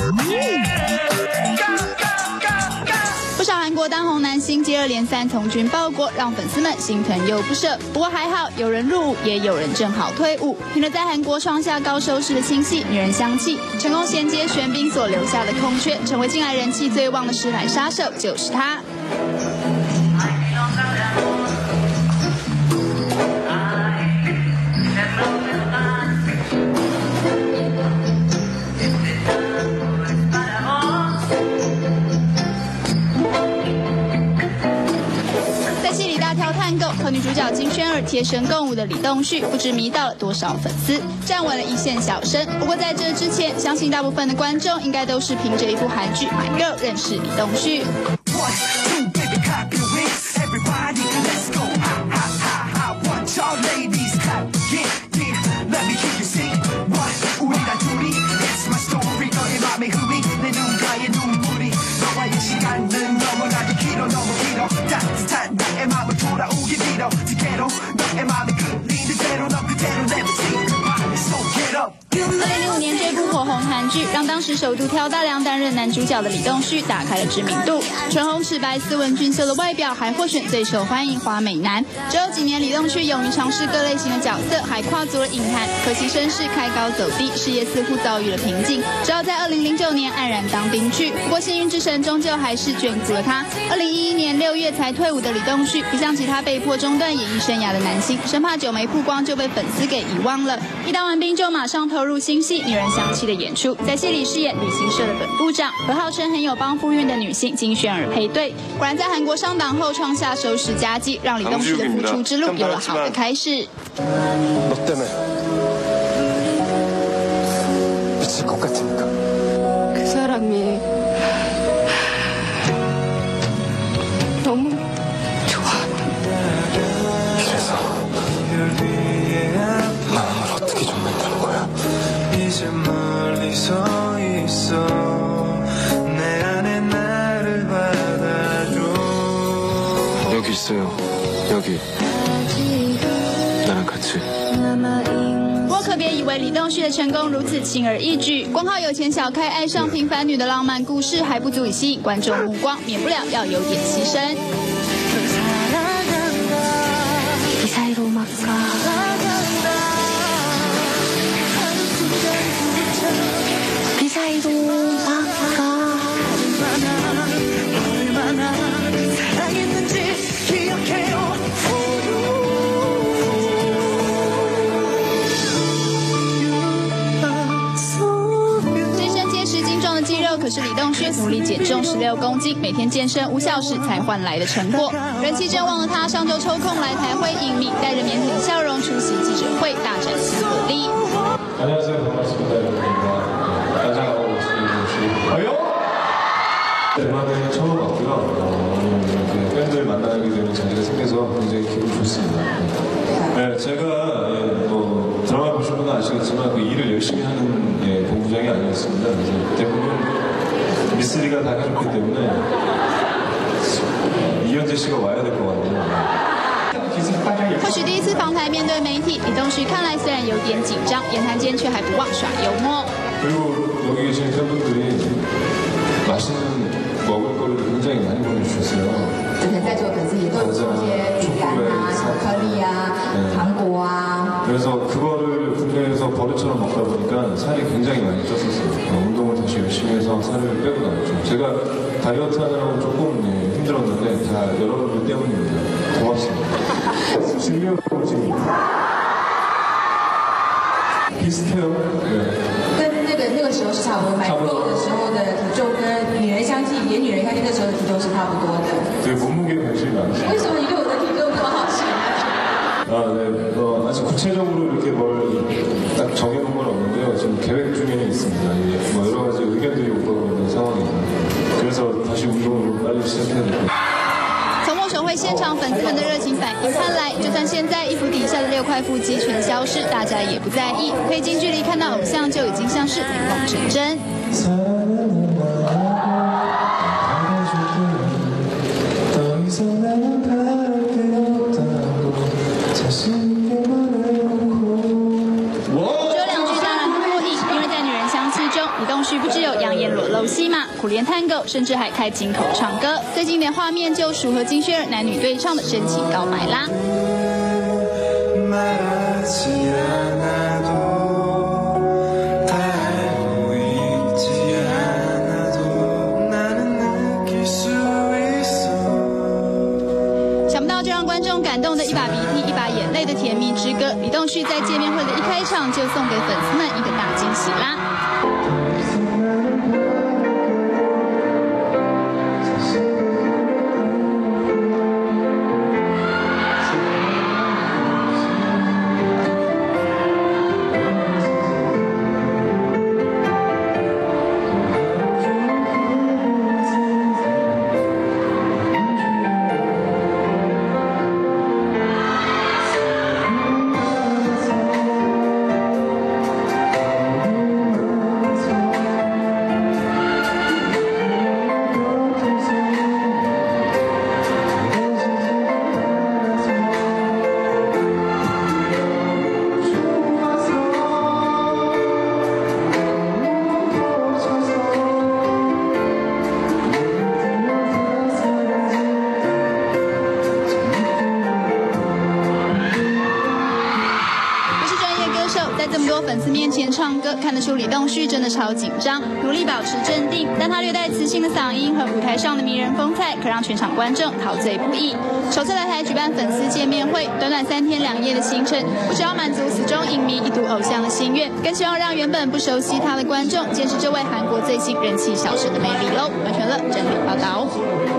不少韩国当红男星接二连三从军报国，让粉丝们心疼又不舍。不过还好，有人入伍，也有人正好退伍。凭着在韩国创下高收视的新戏《女人香气》，成功衔接玄彬所留下的空缺，成为近来人气最旺的师奶杀手，就是他。和女主角金宣儿贴身共舞的李栋旭，不知迷到了多少粉丝，站稳了一线小生。不过在这之前，相信大部分的观众应该都是凭着一部韩剧《My Girl》认识李栋旭。2005年这部火红韩剧，让当时首度挑大梁担任男主角的李栋旭打开了知名度。唇红齿白、斯文俊秀的外表，还获选最受欢迎花美男。之后几年，李栋旭勇于尝试各类型的角色，还跨足了影坛。可惜身世开高走低，事业似乎遭遇了瓶颈，只好在2009年黯然当兵去。不过幸运之神终究还是眷顾了他。2011年6月才退伍的李栋旭，不像其他被迫中断演艺生涯的男星，生怕久没曝光就被粉丝给遗忘了。一当完兵就马上投入新戏《女人香气》的演出，在戏里饰演旅行社的本部长，和号称很有帮夫运的女性金宣儿配对。果然在韩国上档后创下收视佳绩，让李栋旭的复出之路有了好的开始。 여기 있어요. 여기. 나랑 같이. 不过可别以为李栋旭的成功如此轻而易举，光靠有钱小开爱上平凡女的浪漫故事还不足以吸引观众目光，免不了要有点牺牲。可是李栋旭努力减重16公斤，每天健身5小时才换来的成果。人气正旺的他，上周抽空来台会影迷，带着腼腆的笑容出席记者会，大展亲和力。 안녕하세요, 반갑습니다. 여러분입니다. 안녕하세요, 아요? 대만에 처음 왔고요. 팬들 만나게 되는 자리가 생겨서 굉장히 기분이 좋습니다. 네, 제가 뭐 드라마 보신 분은 아시겠지만 그 일을 열심히 하는 본부장이 아니었습니다. 그래서 대부분 미쓰리가 다 해줬기 때문에 이현재 씨가 와야 될 것 같네요. 或许第一次访台面对媒体，李栋旭看来虽然有点紧张，言谈间却还不忘耍幽默。 그리고 여기 계신 팬분들이 맛있는 먹을 거를 굉장히 많이 보내주셨어요. 之前在座粉丝也都有送一些饼干啊、巧克力啊、糖果啊。 그래서 그거를 국내에서 버릇처럼 먹다 보니까 살이 굉장히 많이 쪘었어요. 운동을 다시 열심히 해서 살을 빼고 나왔죠. 제가 다이어트 하느라고 조금 힘들었는데 다 여러분들 때문입니다. 고맙습니다. 질려 지금 비슷해요. 네. 跟那个时候是差不多，买币的时候的体重跟女人香气演女人香气那时候的体重是差不多的。 네, 몸무게에 관심이 많으시죠. 为什么你对我的体重这么好奇呢？ 네. 아직 구체적으로 이렇게 뭘 딱 정해놓은 건 없는데요. 지금 계획 중에 있습니다. 뭐 여러 가지 의견들이 오고 있는 상황입니다. 그래서 다시 운동을 빨리 시작해야 됩니다. 从握手会现场粉丝们的热情反应看来，就算现在衣服底下的6块腹肌全消失，大家也不在意。可以近距离看到偶像，就已经像是美梦成真。 说两句当然不过瘾，因为在《女人香气》中， 李栋旭不只有扬言裸露戏码、苦练探戈，甚至还开金口唱歌。最经典画面就属和金萱儿男女对唱的深情告白啦。想不到这让观众感动的一把鼻涕一把眼泪的甜蜜之歌，李栋旭在见面会的一开场就送给粉丝们一个大惊喜啦。在这么多粉丝面前唱歌，看得出李栋旭真的超紧张，努力保持镇定，但他略带磁性的嗓音和舞台上的迷人风采，可让全场观众陶醉不已。首次来台举办粉丝见面会，短短3天2夜的行程，不只要满足死忠影迷一睹偶像的心愿，更希望让原本不熟悉他的观众见识这位韩国最新人气小生的魅力喽。完全了整理报道。